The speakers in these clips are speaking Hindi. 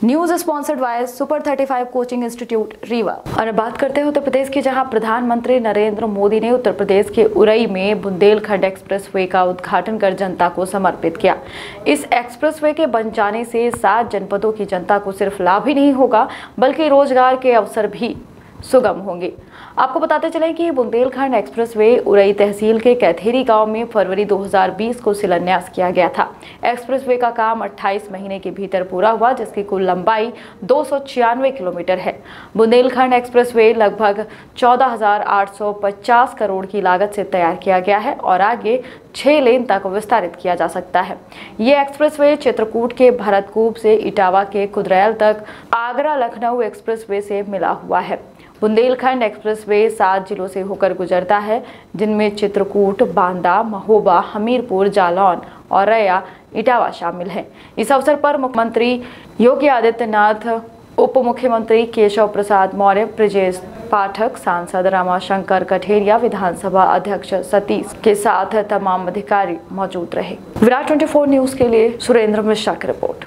News sponsored by super 35 coaching institute Rewa. और बात करते हैं उत्तर प्रदेश की, जहां प्रधानमंत्री नरेंद्र मोदी ने उत्तर प्रदेश के उरई में बुंदेलखंड एक्सप्रेसवे का उद्घाटन कर जनता को समर्पित किया। इस एक्सप्रेसवे के बन जाने से 7 जनपदों की जनता को सिर्फ लाभ ही नहीं होगा बल्कि रोजगार के अवसर भी सुगम होंगे। आपको बताते चले कि बुंदेलखंड एक्सप्रेसवे उरई तहसील के कैथेरी गांव में फरवरी 2020 को शिलान्यास किया गया था। एक्सप्रेसवे का काम 28 महीने के भीतर पूरा हुआ, जिसकी कुल लंबाई 296 किलोमीटर है। बुंदेलखंड एक्सप्रेसवे लगभग 14,850 करोड़ की लागत से तैयार किया गया है और आगे 6 लेन तक विस्तारित किया जा सकता है। ये एक्सप्रेसवे चित्रकूट के भरतकूप से इटावा के कुदरैल तक आगरा लखनऊ एक्सप्रेसवे से मिला हुआ है। बुंदेलखंड एक्सप्रेसवे 7 जिलों से होकर गुजरता है, जिनमें चित्रकूट, बांदा, महोबा, हमीरपुर, जालौन, औरैया, इटावा शामिल हैं। इस अवसर पर मुख्यमंत्री योगी आदित्यनाथ, उप मुख्यमंत्री केशव प्रसाद मौर्य, ब्रजेश पाठक, सांसद रामाशंकर कठेरिया, विधानसभा अध्यक्ष सतीश के साथ तमाम अधिकारी मौजूद रहे। विराट 24 न्यूज के लिए सुरेंद्र मिश्रा की रिपोर्ट।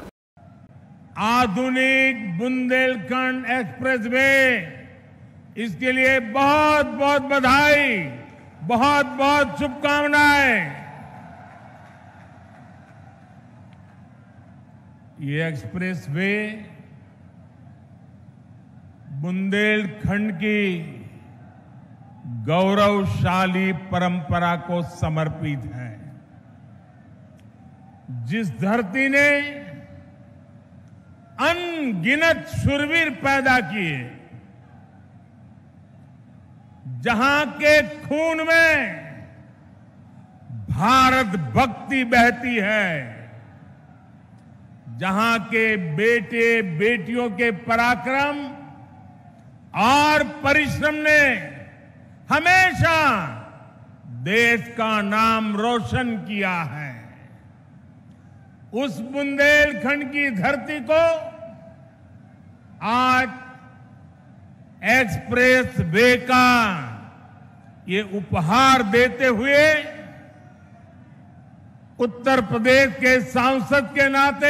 आधुनिक बुंदेलखंड एक्सप्रेसवे, इसके लिए बहुत बहुत बधाई, बहुत बहुत शुभकामनाएं। ये एक्सप्रेसवे बुंदेलखंड की गौरवशाली परंपरा को समर्पित है। जिस धरती ने अनगिनत शूरवीर पैदा किए, जहां के खून में भारत भक्ति बहती है, जहां के बेटे बेटियों के पराक्रम और परिश्रम ने हमेशा देश का नाम रोशन किया है, उस बुंदेलखंड की धरती को आज एक्सप्रेस वे का ये उपहार देते हुए उत्तर प्रदेश के सांसद के नाते,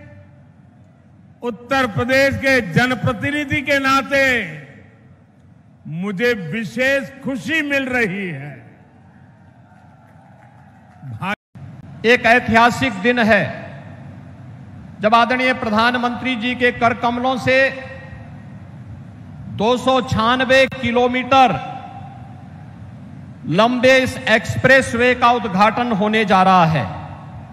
उत्तर प्रदेश के जनप्रतिनिधि के नाते मुझे विशेष खुशी मिल रही है। एक ऐतिहासिक दिन है जब आदरणीय प्रधानमंत्री जी के कर कमलों से 296 किलोमीटर लंबे इस एक्सप्रेसवे का उद्घाटन होने जा रहा है।